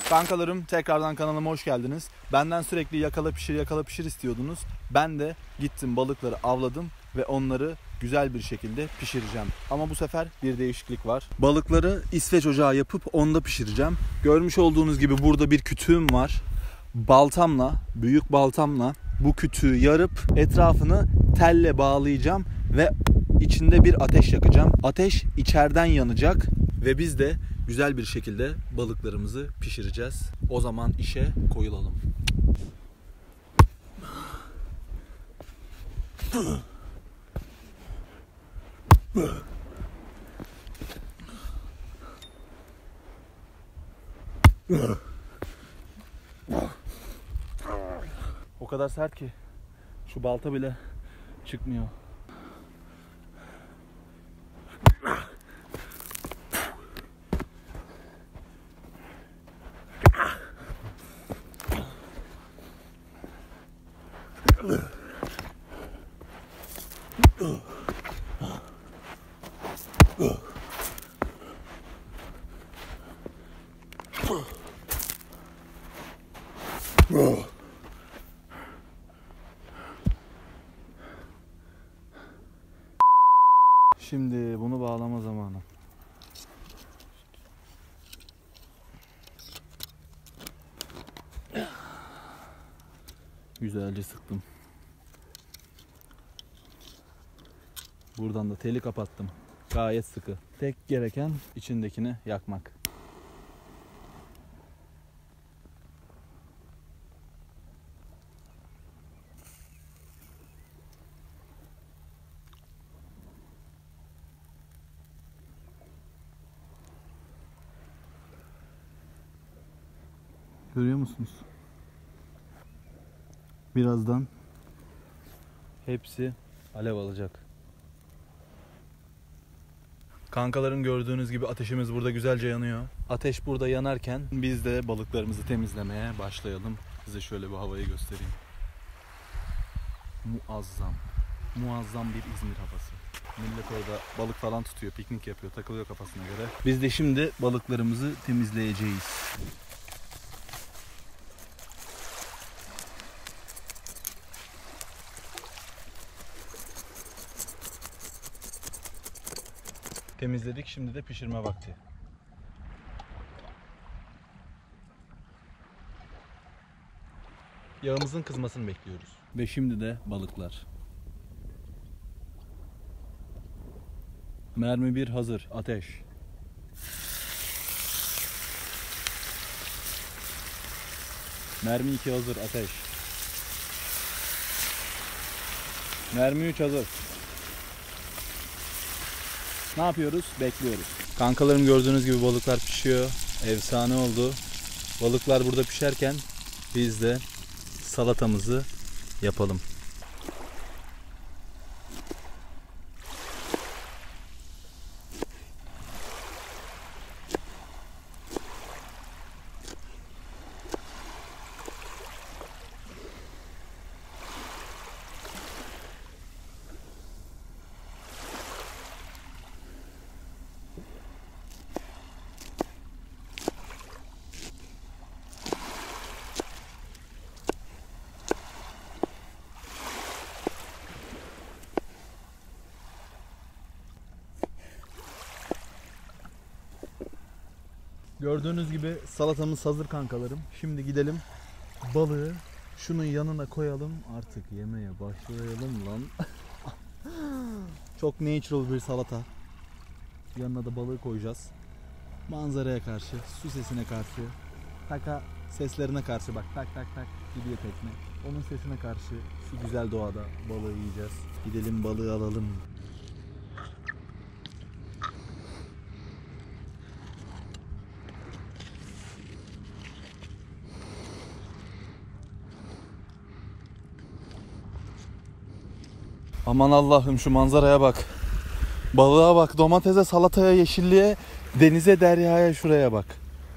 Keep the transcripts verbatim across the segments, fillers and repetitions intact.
Kankalarım, tekrardan kanalıma hoş geldiniz. Benden sürekli yakala pişir yakala pişir istiyordunuz. Ben de gittim balıkları avladım ve onları güzel bir şekilde pişireceğim. Ama bu sefer bir değişiklik var. Balıkları İsveç ocağı yapıp onda pişireceğim. Görmüş olduğunuz gibi burada bir kütüğüm var. Baltamla, büyük baltamla bu kütüğü yarıp etrafını telle bağlayacağım ve içinde bir ateş yakacağım. Ateş içeriden yanacak ve biz de güzel bir şekilde balıklarımızı pişireceğiz. O zaman işe koyulalım. O kadar sert ki şu balta bile çıkmıyor. Şimdi bunu bağlama zamanı. Güzelce sıktım. Buradan da teli kapattım. Gayet sıkı. Tek gereken içindekini yakmak. Görüyor musunuz? Birazdan hepsi alev alacak. Kankalarım, gördüğünüz gibi ateşimiz burada güzelce yanıyor. Ateş burada yanarken biz de balıklarımızı temizlemeye başlayalım. Size şöyle bir havayı göstereyim. Muazzam. Muazzam bir İzmir havası. Millet orada balık falan tutuyor, piknik yapıyor, takılıyor kafasına göre. Biz de şimdi balıklarımızı temizleyeceğiz. Temizledik, şimdi de pişirme vakti. Yağımızın kızmasını bekliyoruz. Ve şimdi de balıklar. Mermi bir hazır, ateş. Mermi iki hazır, ateş. Mermi üç hazır. Ne yapıyoruz? Bekliyoruz. Kankalarım, gördüğünüz gibi balıklar pişiyor. Efsane oldu. Balıklar burada pişerken biz de salatamızı yapalım. Gördüğünüz gibi salatamız hazır kankalarım. Şimdi gidelim balığı şunun yanına koyalım. Artık yemeye başlayalım lan. Çok natural bir salata. Yanına da balığı koyacağız. Manzaraya karşı, su sesine karşı, taka seslerine karşı, bak tak tak tak gidiyor tekne. Onun sesine karşı şu güzel doğada balığı yiyeceğiz. Gidelim balığı alalım. Aman Allah'ım, şu manzaraya bak. Balığa bak, domatese, salataya, yeşilliğe, denize, deryaya, şuraya bak.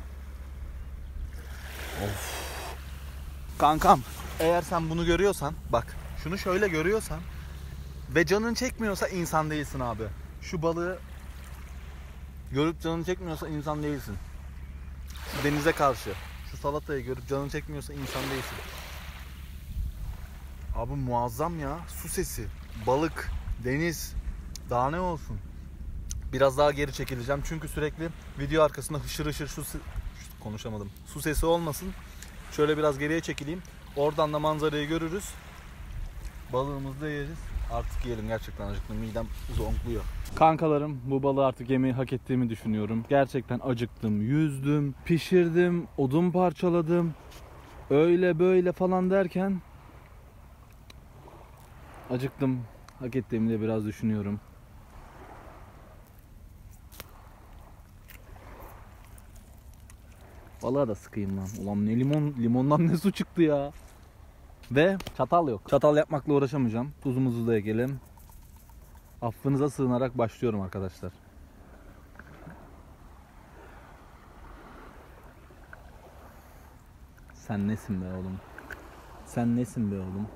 Of. Kankam, eğer sen bunu görüyorsan, bak şunu şöyle görüyorsan ve canın çekmiyorsa insan değilsin abi. Şu balığı görüp canın çekmiyorsa insan değilsin. Şu denize karşı, Şu salatayı görüp canın çekmiyorsa insan değilsin. Abi muazzam ya. Su sesi, balık, deniz. Daha ne olsun. Biraz daha geri çekileceğim çünkü sürekli video arkasında hışır hışır su se- konuşamadım. Su sesi olmasın. Şöyle biraz geriye çekileyim. Oradan da manzarayı görürüz. Balığımızı da yeriz. Artık yiyelim, gerçekten acıktım. Midem zonkluyor. Kankalarım, bu balığı artık yemeyi hak ettiğimi düşünüyorum. Gerçekten acıktım. Yüzdüm, pişirdim, odun parçaladım. Öyle böyle falan derken acıktım. Hak ettiğimi de biraz düşünüyorum. Balığa da sıkayım lan. Ulan ne limon, limondan ne su çıktı ya. Ve çatal yok. Çatal yapmakla uğraşamayacağım. Tuzumuzu da ekelim. Affınıza sığınarak başlıyorum arkadaşlar. Sen nesin be oğlum? Sen nesin be oğlum?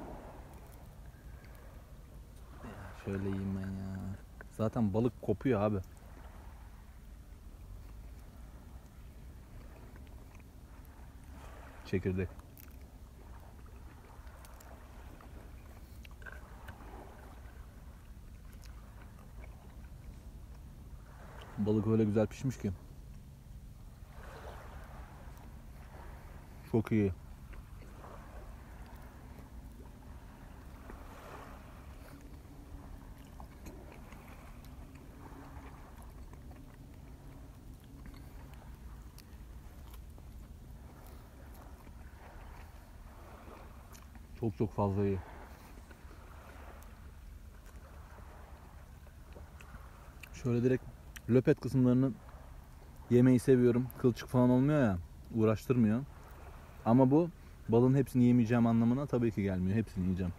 Ya şöyle yiyeyim ben ya. Zaten balık kopuyor abi. Çekirdek. Balık öyle güzel pişmiş ki. Çok iyi. Çok çok fazla iyi. Şöyle direkt löpet kısımlarını yemeyi seviyorum. Kılçık falan olmuyor ya, uğraştırmıyor. Ama bu balığın hepsini yemeyeceğim anlamına tabii ki gelmiyor. Hepsini yiyeceğim.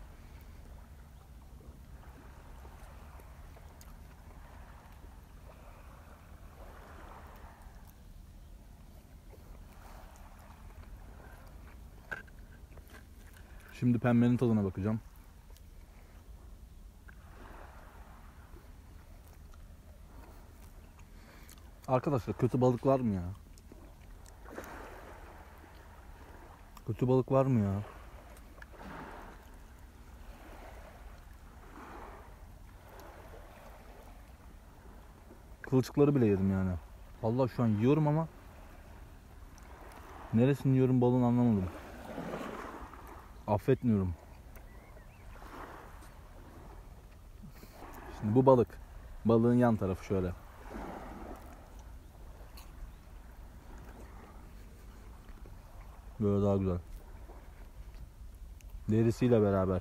Şimdi pembenin tadına bakacağım. Arkadaşlar kötü balık var mı ya? Kötü balık var mı ya? Kılçıkları bile yedim yani. Vallahi şu an yiyorum ama neresini yiyorum balığın anlamadım. Affetmiyorum. Şimdi bu balık. Balığın yan tarafı şöyle. Böyle daha güzel. Derisiyle beraber.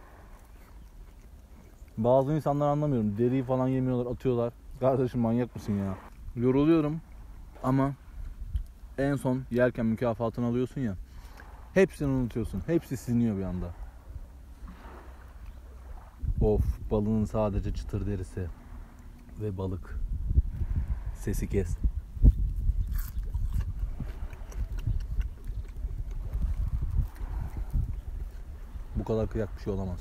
Bazı insanlar anlamıyorum. Deriyi falan yemiyorlar, atıyorlar. Kardeşim manyak mısın ya? Yoruluyorum ama en son yerken mükafatını alıyorsun ya. Hepsini unutuyorsun. Hepsi siliniyor bir anda. Of, balığın sadece çıtır derisi ve balık. Sesi kes. Bu kadar kıyak bir şey olamaz.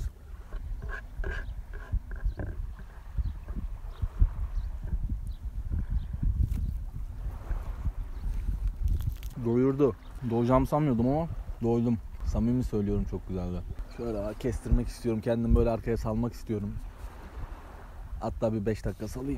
Doyurdu. Doyacağımı sanmıyordum ama doydum. Samimi söylüyorum, çok güzeldi. Şöyle kestirmek istiyorum. Kendimi böyle arkaya salmak istiyorum. Hatta bir beş dakika salayım.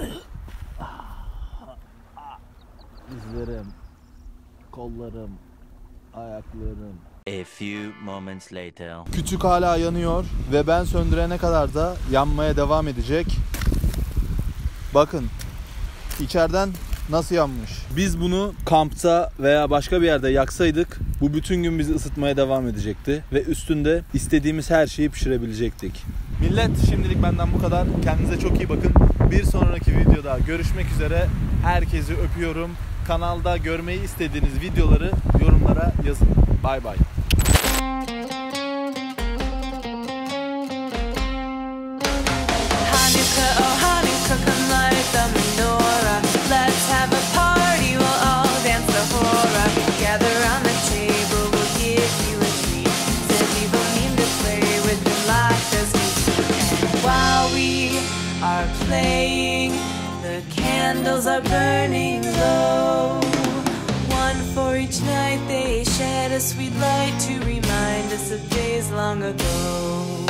Dizlerim, kollarım, ayaklarım. A few moments later. Kütük hala yanıyor ve ben söndürene kadar da yanmaya devam edecek. Bakın içeriden nasıl yanmış. Biz bunu kampta veya başka bir yerde yaksaydık bu bütün gün bizi ısıtmaya devam edecekti ve üstünde istediğimiz her şeyi pişirebilecektik. Millet, şimdilik benden bu kadar. Kendinize çok iyi bakın. Bir sonraki videoda görüşmek üzere. Herkesi öpüyorum. Kanalda görmeyi istediğiniz videoları yorumlara yazın. Bay bay. Hanukkah, oh Hanukkah, come light the menorah. Let's have a party, we'll all dance the hora. Gather around the table, we'll give you a treat. Said we don't mean to play with them like this. And while we are playing, the candles are burning low. One for each night they Light a sweet light to remind us of days long ago.